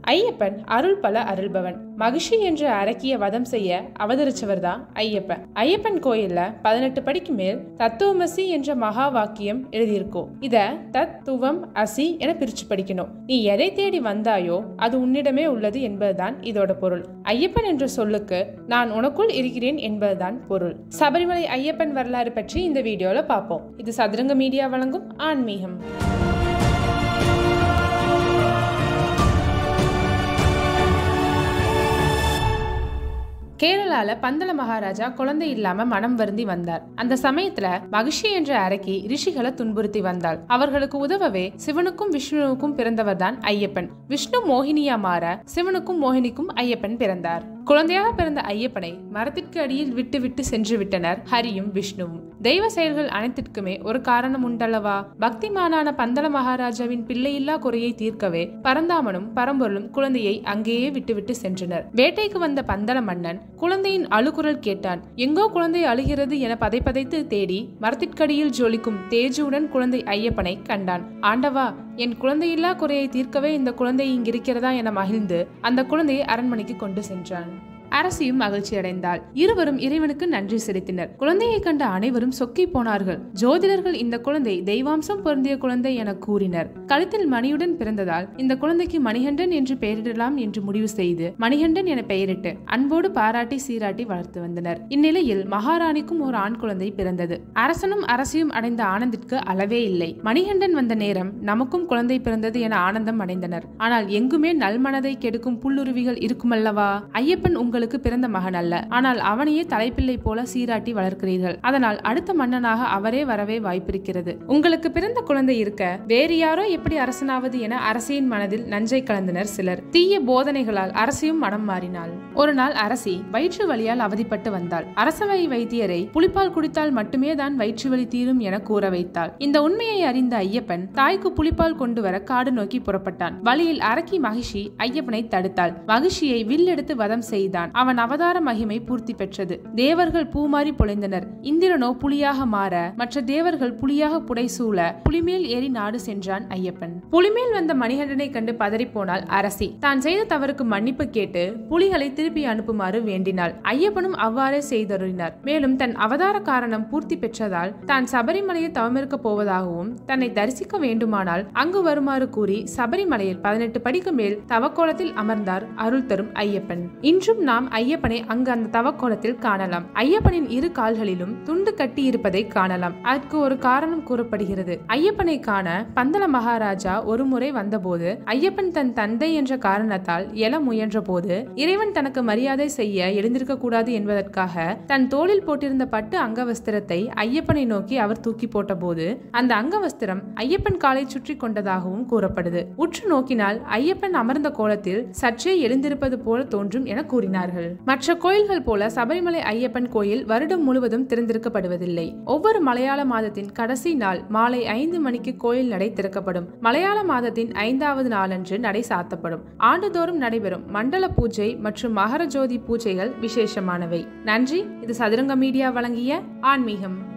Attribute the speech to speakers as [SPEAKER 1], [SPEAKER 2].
[SPEAKER 1] ஐயப்பன் அருள் பல அருள்பவன். மகிஷி என்ற அரக்கிய வதம் செய்ய அவதரிச்சவர் தான் ஐயப்பன். ஐயப்பன் கோயில்ல 18 படிக்கு மேல் தத்துவமசி என்ற மகா வாக்கியம் எழுதியிருக்கோம். இத தத்துவம் அசி என பிரிச்சு படிக்கணும். நீ எதை தேடி வந்தாயோ அது உன்னிடமே உள்ளது என்பதுதான் இதோட பொருள். ஐயப்பன் என்ற சொல்லுக்கு நான் உனக்குள் இருக்கிறேன் என்பதுதான் பொருள். சபரிமலை ஐயப்பன் வரலாறு பற்றி இந்த வீடியோல பார்ப்போம். இது சதுரங்க மீடியா வழங்கும் ஆன்மீகம். கேரளால பந்தல மகாராஜா குழந்தை இல்லாம மனம் வருந்தி வந்தார். அந்த சமயத்துல மகிஷி என்ற அரக்கி ரிஷிகளை துன்புறுத்தி வந்தாள். அவர்களுக்கு உதவவே சிவனுக்கும் விஷ்ணுவுக்கும் பிறந்தவர் தான் ஐயப்பன். விஷ்ணு மோகினியா மாற சிவனுக்கும் மோகினிக்கும் ஐயப்பன் பிறந்தார். குழந்தையாக பிறந்த ஐயப்பனை மரத்திற்கு அடியில் விட்டு விட்டு சென்று விட்டனர் ஹரியும் விஷ்ணுவும். தெய்வ செயல்கள் அனைத்திற்குமே ஒரு காரணம் உண்டல்லவா? பக்திமானான பந்தல மகாராஜாவின் பிள்ளையில்லா குறையை தீர்க்கவே பரந்தாமனும் பரம்பொருளும் குழந்தையை அங்கேயே விட்டுவிட்டு சென்றனர். வேட்டைக்கு வந்த பந்தல மன்னன் குழந்தையின் அழுகுரல் கேட்டான். எங்கோ குழந்தை அழுகிறது என பதைப்பதைத்து தேடி மரத்திற்கடியில் ஜொலிக்கும் தேஜுடன் குழந்தை ஐயப்பனை கண்டான். ஆண்டவா, என் குழந்தையில்லா குறையை தீர்க்கவே இந்த குழந்தை இங்கிருக்கிறதா என மகிழ்ந்து அந்த குழந்தையை அரண்மனைக்கு கொண்டு சென்றான். அரசியும் மகிழ்ச்சி அடைந்தாள். இருவரும் இறைவனுக்கு நன்றி செலுத்தினர். குழந்தையை கண்ட அனைவரும் சொக்கி போனார்கள். ஜோதிடர்கள் இந்த குழந்தை தெய்வாம்சம் பொருந்திய குழந்தை என கூறினர். கழுத்தில் மணியுடன் பிறந்ததால் இந்த குழந்தைக்கு மணிகண்டன் என்று பெயரிடலாம் என்று முடிவு செய்து மணிகண்டன் என பெயரிட்டு அன்போடு பாராட்டி சீராட்டி வளர்த்து வந்தனர். இந்நிலையில் மகாராணிக்கும் ஒரு ஆண் குழந்தை பிறந்தது. அரசனும் அரசியும் அடைந்த ஆனந்திற்கு அளவே இல்லை. மணிகண்டன் வந்த நேரம் நமக்கும் குழந்தை பிறந்தது என ஆனந்தம் அடைந்தனர். ஆனால் எங்குமே நல்மனதை கெடுக்கும் புல்லுருவிகள் இருக்குமல்லவா? ஐயப்பன் உங்களுக்கு பிறந்த மகன் அல்ல, ஆனால் அவனையே தலைப்பிள்ளை போல சீராட்டி வளர்க்கிறீர்கள். அதனால் அடுத்த மன்னனாக அவரே வரவே வாய்ப்பிருக்கிறது. உங்களுக்கு பிறந்த குழந்தை இருக்க வேறு யாரோ எப்படி அரசனாவது என அரசியின் மனதில் நஞ்சை கலந்தனர் சிலர். தீய போதனைகளால் அரசியும் மனம் மாறினாள். ஒரு நாள் அரசி வயிற்று வலியால் அவதிப்பட்டு வந்தாள். அரசவை வைத்தியரை புலிப்பால் குடித்தால் மட்டுமே தான் வயிற்று வலி தீரும் என கூற வைத்தாள். இந்த உண்மையை அறிந்த ஐயப்பன் தாய்க்கு புலிப்பால் கொண்டு வர காடு நோக்கி புறப்பட்டான். வழியில் அரக்கி மகிஷி ஐயப்பனை தடுத்தாள். மகிஷியை வில்லெடுத்து வதம் செய்தான். அவன் அவதார மகிமை பூர்த்தி பெற்றது. தேவர்கள் பூமாறி பொழிந்தனர். இந்திரனோ புலியாக மாற மற்ற தேவர்கள் புலியாக புடைசூழ புலிமேல் ஏறி நாடு சென்றான் ஐயப்பன். புலிமேல் வந்த மணிகண்டனை கண்டு பதறிப்போனாள் அரசி. தான் செய்த தவறுக்கு மன்னிப்பு கேட்டு புலிகளை திருப்பி அனுப்புமாறு வேண்டினாள். ஐயப்பனும் அவ்வாறே செய்தருளினார். மேலும் தன் அவதார காரணம் பூர்த்தி பெற்றதால் தான் சபரிமலையை தவமிருக்க போவதாகவும் தன்னை தரிசிக்க வேண்டுமானால் அங்கு வருமாறு கூறி சபரிமலையில் 18 படிக்கு மேல் தவக்கோலத்தில் அமர்ந்தார் அருள் தரும் ஐயப்பன். இன்றும் நாம் ஐயப்பனை அங்கு அந்த தவக்கோலத்தில் காணலாம். ஐயப்பனின் இரு கால்களிலும் துண்டு கட்டி இருப்பதை காணலாம். அதற்கு ஒரு காரணம் கூறப்படுகிறது. ஐயப்பனை காண பந்தல மகாராஜா ஒரு முறை வந்தபோது ஐயப்பன் தன் தந்தை என்ற காரணத்தால் எழ முயன்ற போது இறைவன் தனக்கு மரியாதை செய்ய எழுந்திருக்க கூடாது என்பதற்காக தன் தோளில் போட்டிருந்த பட்டு அங்கவஸ்திரத்தை ஐயப்பனை நோக்கி அவர் தூக்கி போட்ட போது அந்த அங்கவஸ்திரம் ஐயப்பன் காலை சுற்றி கொண்டதாகவும் கூறப்படுது. உற்று நோக்கினால் ஐயப்பன் அமர்ந்த கோலத்தில் சற்றே எழுந்திருப்பது போல தோன்றும் என கூறினார்கள். மற்ற கோயில்கள் போல சபரிமலை ஐயப்பன் கோயில் வருடம் முழுவதும் திறந்திருக்கப்படுவதில்லை. ஒவ்வொரு மலையாள மாதத்தின் கடைசி நாள் மாலை 5 மணிக்கு கோயில் நடை திறக்கப்படும். மலையாள மாதத்தின் 5வது நாளன்று நடை சாத்தப்படும். ஆண்டுதோறும் நடைபெறும் மண்டல பூஜை மற்றும் மகர ஜோதி பூஜைகள் விசேஷமானவை. நன்றி. இது சதுரங்க மீடியா வழங்கிய ஆன்மீகம்.